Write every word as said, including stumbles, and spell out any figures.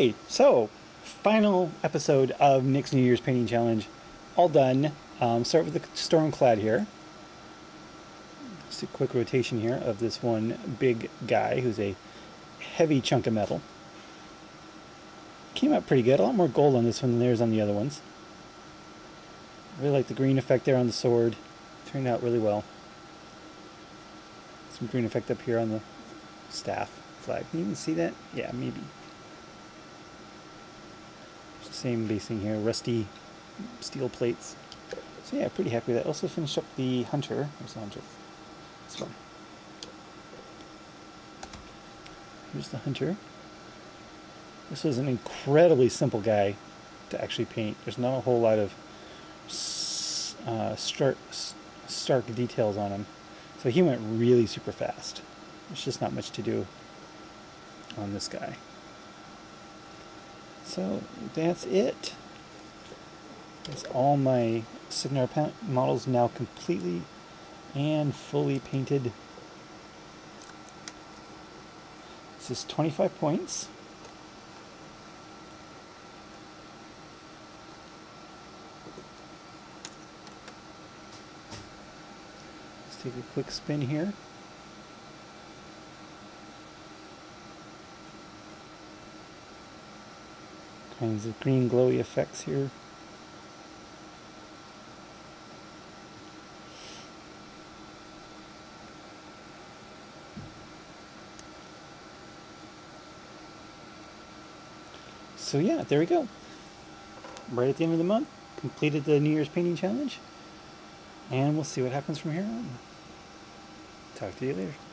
Okay, so final episode of Nick's New Year's Painting Challenge. All done. Um, start with the Stormclad here. Just a quick rotation here of this one big guy who's a heavy chunk of metal. Came out pretty good. A lot more gold on this one than there's on the other ones. Really like the green effect there on the sword. Turned out really well. Some green effect up here on the staff flag. Can you even see that? Yeah, maybe. It's the same basing here. Rusty steel plates. So yeah, pretty happy with that. Also finished up the hunter. Where's the hunter? This one. Here's the hunter. This was an incredibly simple guy to actually paint. There's not a whole lot of uh, stark, stark details on him. So he went really super fast. There's just not much to do on this guy. So that's it. That's all my Cygnar models now completely and fully painted. This is twenty-five points. Let's take a quick spin here. Kinds of green glowy effects here. So yeah, there we go. Right at the end of the month, completed the New Year's Painting Challenge. And we'll see what happens from here on. Talk to you later.